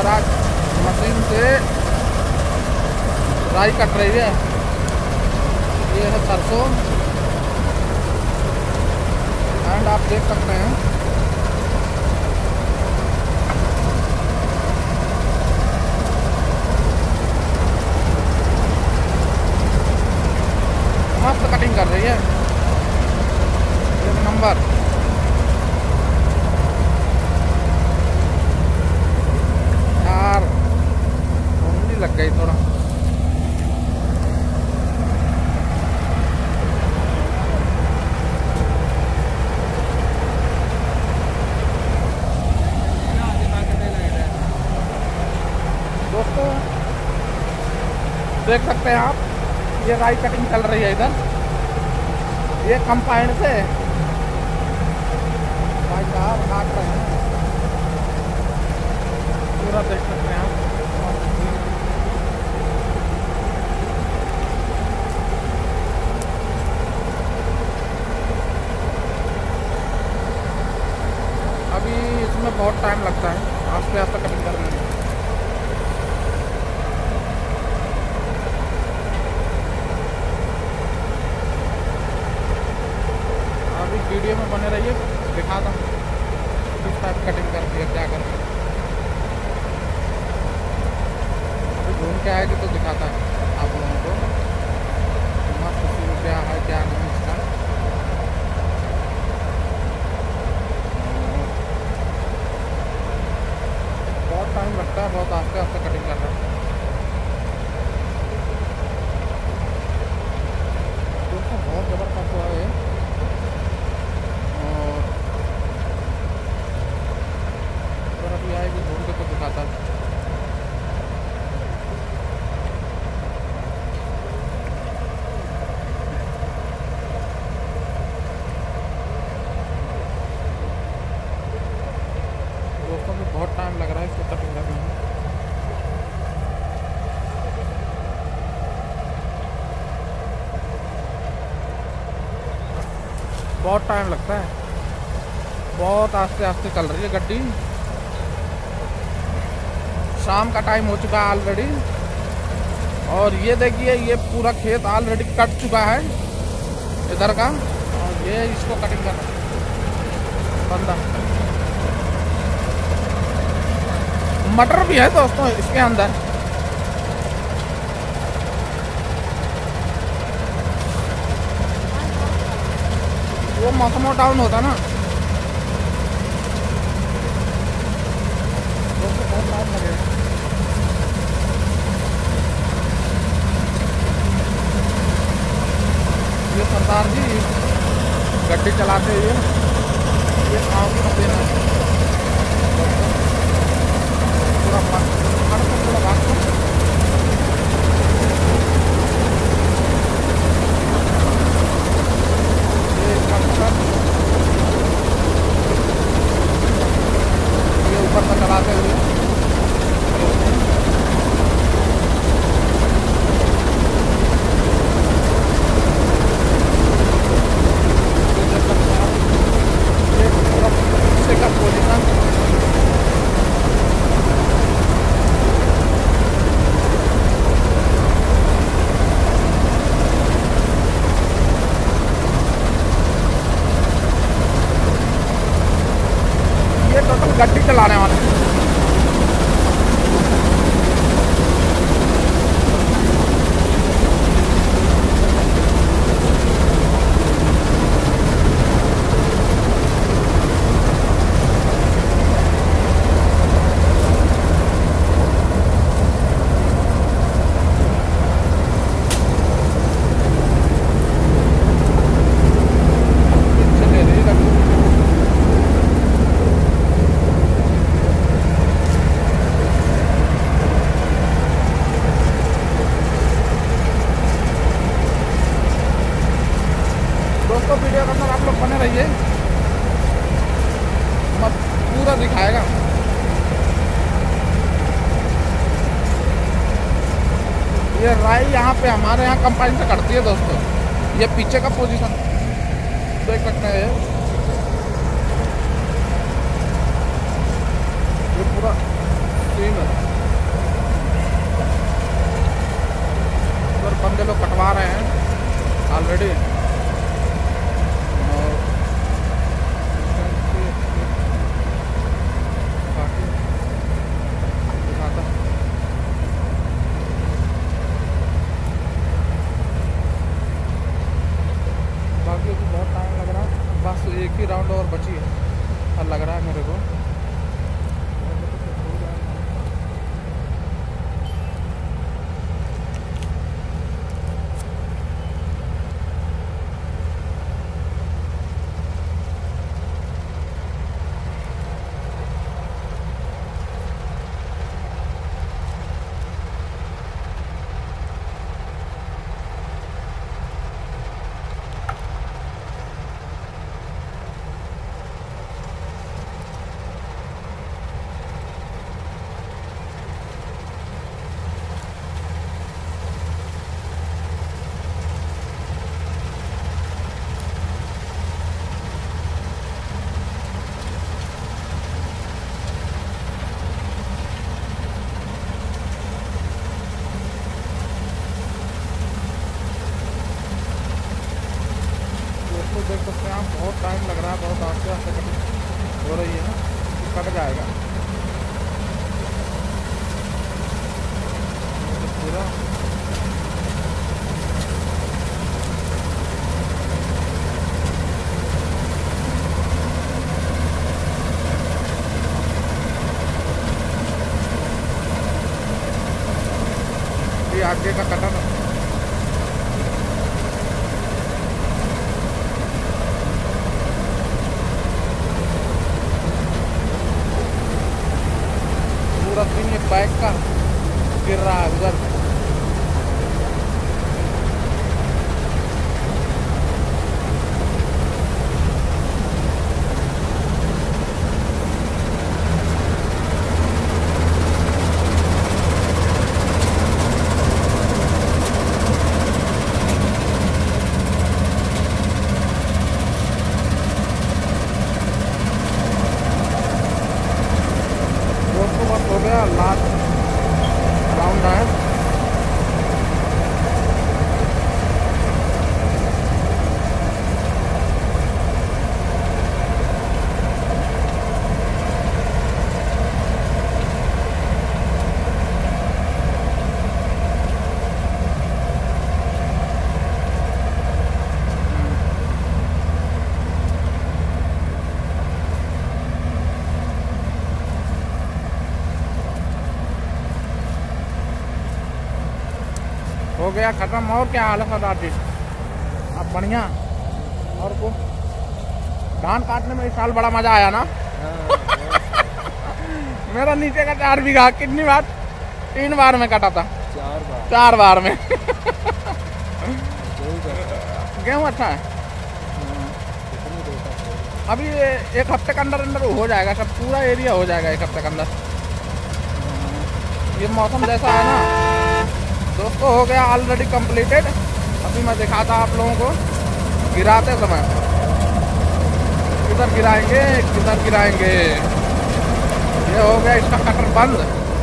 पूरा मशीन से राई कट रही है। ये है सरसों एंड आप देख सकते हैं मस्त कटिंग कर रही है, एक नंबर। यार उंगली लग गई थोड़ा। दोस्तों देख सकते हैं आप, ये राई कटिंग चल रही है इधर, ये कंपाउंड से भाई साहब काट रहे हैं पूरा, देख सकते हैं आप। अभी इसमें बहुत टाइम लगता है आस्ते आस्ते कटिंग करने में। वीडियो में बने रहिए, दिखाता हूँ किस टाइप कटिंग करती है, क्या करती है। अभी घूम के आएगी तो दिखाता है आप लोगों को मस्त सीन क्या है क्या नहीं इसका। बहुत टाइम लगता है, बहुत आस्ते आस्ते कटिंग कर रहा है। दोस्तों बहुत ज़बरदस्त हुआ है। अभी आएगी घूम के तो दिखाता है। दोस्तों में बहुत टाइम लग रहा है इसको कटिंग करने में। बहुत टाइम लगता है, बहुत आस्ते आस्ते चल रही है गड्डी। शाम का टाइम हो चुका है ऑलरेडी, और ये देखिए ये पूरा खेत ऑलरेडी कट चुका है इधर का, और ये इसको कटिंग कर रहा है बंदा। मटर भी है दोस्तों इसके अंदर। वो मौसम डाउन होता ना दोस्तों, बहुत टाइम लगेगा। ये सरदार जी गड्डी चलाते हुए ये गाँव की मशीन है पूरा पूरा भाग को। ये इसका मतलब ये ऊपर से चलाते हुए गड्डी चलाने वाले हैं। दोस्तों वीडियो के अंदर आप लोग बने रहिए, मैं पूरा दिखाएगा। ये राई यहाँ पे हमारे यहाँ कंपाइन से कटती है दोस्तों। ये पीछे का पोजीशन देख सकते हैं, ये पूरा सीन है। आगे का कटर। पूरा सीन एक बाइक का गिर रहा है उधर। हो गया लास्ट राउंड है। हो गया खत्म। और क्या हाल है सरदार जी? अब बढ़िया। और को धान काटने में इस साल बड़ा मजा आया ना? मेरा नीचे का 4 बीघा कितनी बार? 3 बार में कटा था। 4 बार में। गेहूँ अच्छा है। अभी 1 हफ्ते के अंदर हो जाएगा सब, पूरा एरिया हो जाएगा 1 हफ्ते के अंदर। ये मौसम जैसा है ना दोस्तों, हो गया ऑलरेडी कंप्लीटेड। अभी मैं दिखाता आप लोगों को गिराते समय। किधर गिराएंगे किधर गिराएंगे। ये हो गया इसका कटर बंद।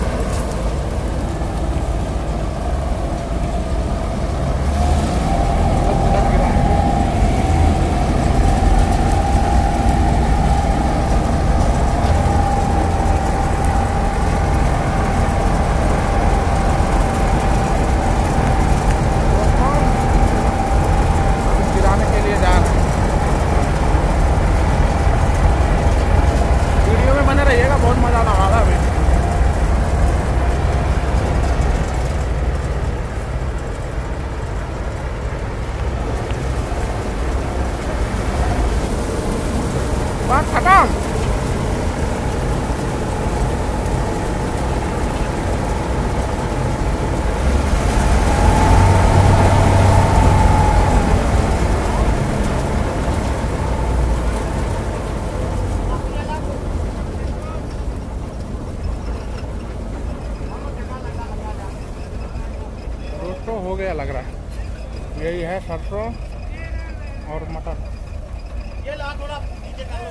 बहुत मजा आने वाला है अभी। बात खत्म। दोस्तों हो गया लग रहा है। यही है सरसों और मटर। ये ला थोड़ा नीचे करो।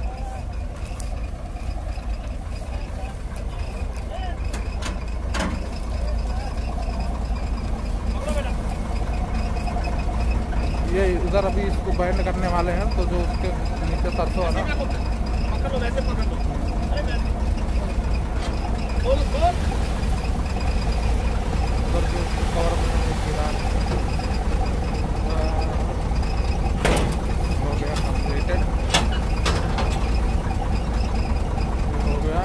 ये उधर अभी इसको बैंड करने वाले हैं, तो जो उसके नीचे सरसों है ना, पकड़ लो वैसे पकड़ लो। कवर हो गया कंप्लीटेड। हो गया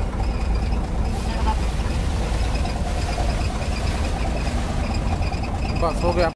बस हो गया।